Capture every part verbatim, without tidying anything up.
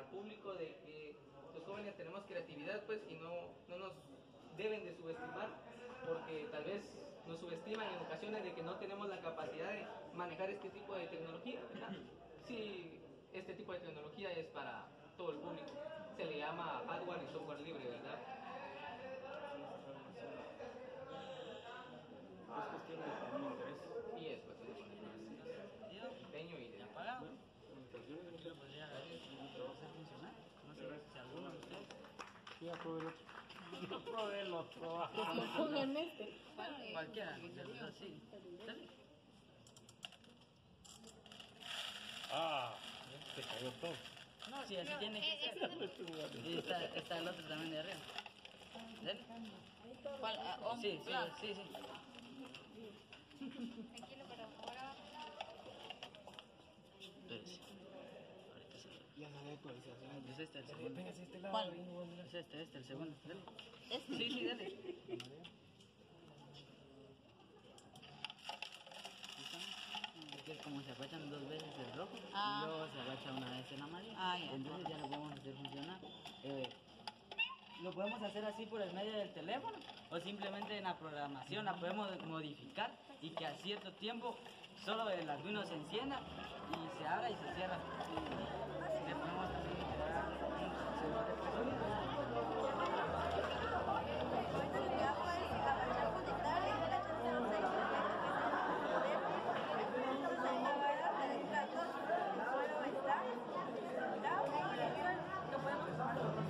al público de que los jóvenes tenemos creatividad, pues, y no, no nos deben de subestimar, porque tal vez nos subestiman en ocasiones de que no tenemos la capacidad de manejar este tipo de tecnología, ¿verdad? Sí, este tipo de tecnología es para todo el público, se le llama hardware y software libre, ¿verdad? Es cuestión de tener interés. Y es cuestión de poner empeño y de... ¿Apagado? Yo podría hacer funcionar. No sé si alguno de ustedes. Sí, aprobé el otro. Yo probé el otro. Pongan este. Cualquiera, de los dos, sí. Dale. Ah, se cayó todo. No, sí, así tiene que ser. Y está, está el otro también de arriba. Dale. ¿Cuál? Ah, oh, Sí, sí, claro. sí, sí. Tranquilo, pero ahora Espérese. Ahorita se lo... Ya no hay actualización. Es este el segundo. ¿Cuál? Es este, este, el segundo. Dale. Este. Sí, sí, dale. Es que es como se agachan dos veces el rojo Ah. y luego se agacha una vez el amarillo. Ah, ya. Entonces ya lo podemos hacer funcionar. Eh, lo podemos hacer así por el medio del teléfono o simplemente en la programación la podemos modificar y que a cierto tiempo solo el Arduino se encienda y se abra y se cierra. Le podemos también instalar un sensor de presión. ahorita lo que hago es agarrar, conectar y el H cero seis lo podemos tomar como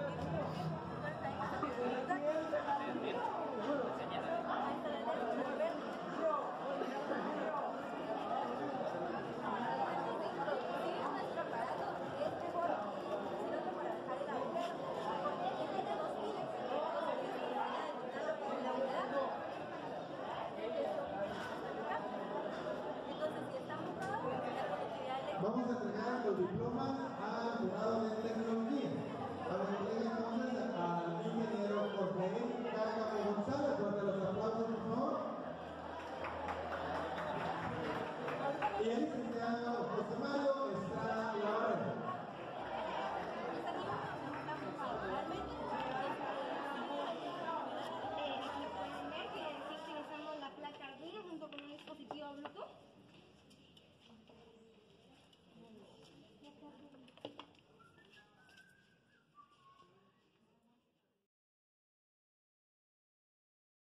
Vamos a entregar los diplomas al jurado de tecnología. Para que entregue entonces al ingeniero Jorge Cárcamo González. Fuerte los aplausos, por favor. Y el